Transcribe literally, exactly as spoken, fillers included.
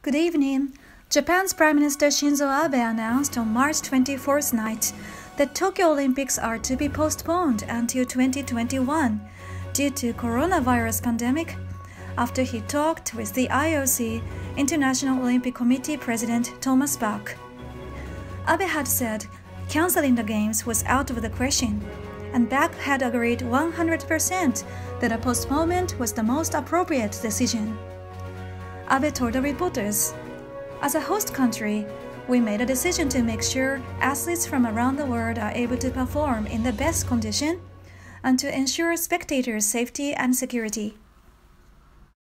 Good evening. Japan's Prime Minister Shinzo Abe announced on March twenty-fourth night that Tokyo Olympics are to be postponed until twenty twenty-one due to coronavirus pandemic after he talked with the I O C International Olympic Committee President Thomas Bach. Abe had said canceling the games was out of the question, and Bach had agreed one hundred percent that a postponement was the most appropriate decision. Abe told the reporters, "As a host country, we made a decision to make sure athletes from around the world are able to perform in the best condition and to ensure spectators' safety and security.